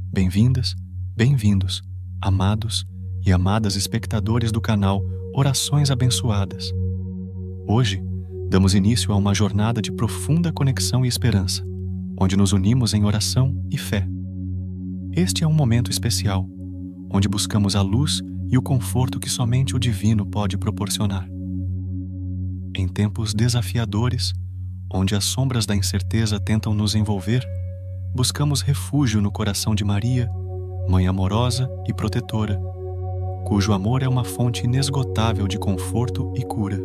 Bem-vindas, bem-vindos, amados e amadas espectadores do canal Orações Abençoadas. Hoje, damos início a uma jornada de profunda conexão e esperança, onde nos unimos em oração e fé. Este é um momento especial, onde buscamos a luz e o conforto que somente o Divino pode proporcionar. Em tempos desafiadores, onde as sombras da incerteza tentam nos envolver, buscamos refúgio no coração de Maria, Mãe amorosa e protetora, cujo amor é uma fonte inesgotável de conforto e cura.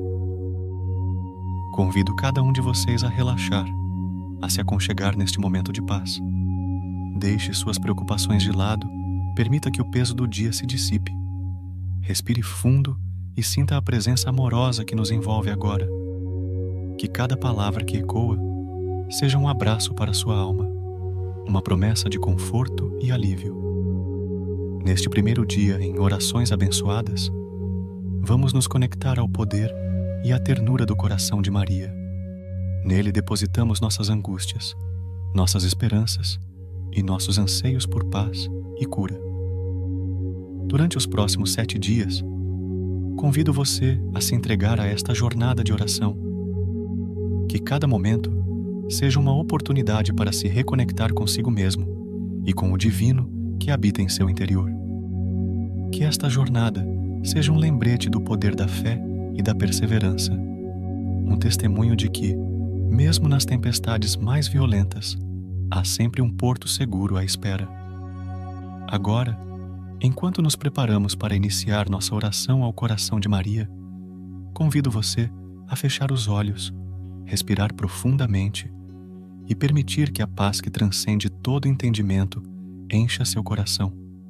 Convido cada um de vocês a relaxar, a se aconchegar neste momento de paz. Deixe suas preocupações de lado, permita que o peso do dia se dissipe. Respire fundo e sinta a presença amorosa que nos envolve agora. Que cada palavra que ecoa seja um abraço para sua alma, uma promessa de conforto e alívio. Neste primeiro dia em Orações Abençoadas, vamos nos conectar ao poder e à ternura do coração de Maria. Nele depositamos nossas angústias, nossas esperanças e nossos anseios por paz e cura. Durante os próximos 7 dias, convido você a se entregar a esta jornada de oração. Que cada momento seja uma oportunidade para se reconectar consigo mesmo e com o Divino que habita em seu interior. Que esta jornada seja um lembrete do poder da fé e da perseverança, um testemunho de que, mesmo nas tempestades mais violentas, há sempre um porto seguro à espera. Agora, enquanto nos preparamos para iniciar nossa oração ao coração de Maria, convido você a fechar os olhos, respirar profundamente e permitir que a paz que transcende todo entendimento encha seu coração.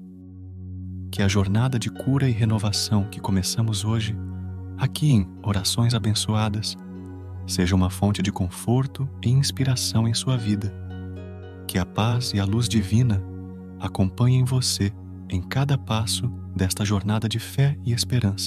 Que a jornada de cura e renovação que começamos hoje, aqui em Orações Abençoadas, seja uma fonte de conforto e inspiração em sua vida. Que a paz e a luz divina acompanhem você em cada passo desta jornada de fé e esperança.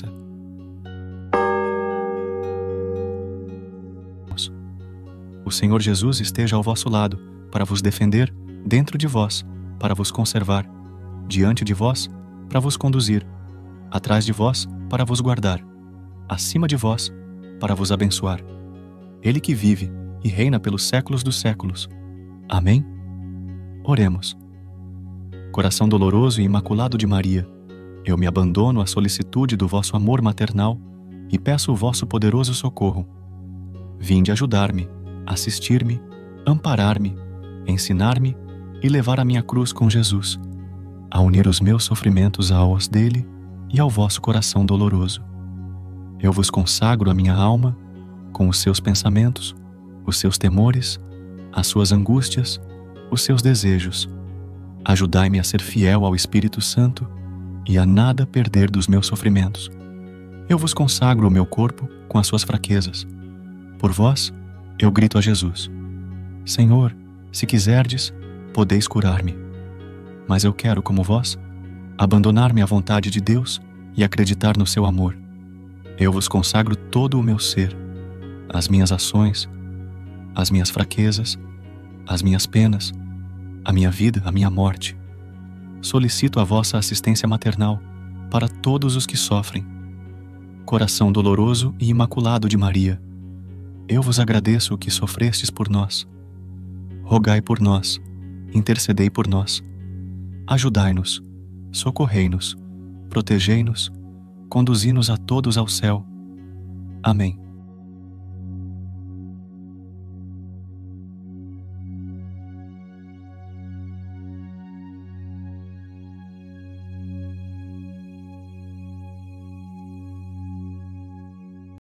O Senhor Jesus esteja ao vosso lado, para vos defender, dentro de vós, para vos conservar, diante de vós, para vos conduzir, atrás de vós, para vos guardar, acima de vós, para vos abençoar. Ele que vive e reina pelos séculos dos séculos. Amém? Oremos. Coração doloroso e imaculado de Maria, eu me abandono à solicitude do vosso amor maternal e peço o vosso poderoso socorro. Vinde ajudar-me, assistir-me, amparar-me, ensinar-me e levar a minha cruz com Jesus, a unir os meus sofrimentos aos dele e ao vosso coração doloroso. Eu vos consagro a minha alma, com os seus pensamentos, os seus temores, as suas angústias, os seus desejos. Ajudai-me a ser fiel ao Espírito Santo e a nada perder dos meus sofrimentos. Eu vos consagro o meu corpo com as suas fraquezas. Por vós, eu grito a Jesus: Senhor, se quiserdes, podeis curar-me. Mas eu quero, como vós, abandonar-me à vontade de Deus e acreditar no seu amor. Eu vos consagro todo o meu ser, as minhas ações, as minhas fraquezas, as minhas penas, a minha vida, a minha morte. Solicito a vossa assistência maternal para todos os que sofrem. Coração doloroso e imaculado de Maria, eu vos agradeço o que sofrestes por nós. Rogai por nós, intercedei por nós. Ajudai-nos, socorrei-nos, protegei-nos, conduzi-nos a todos ao céu. Amém.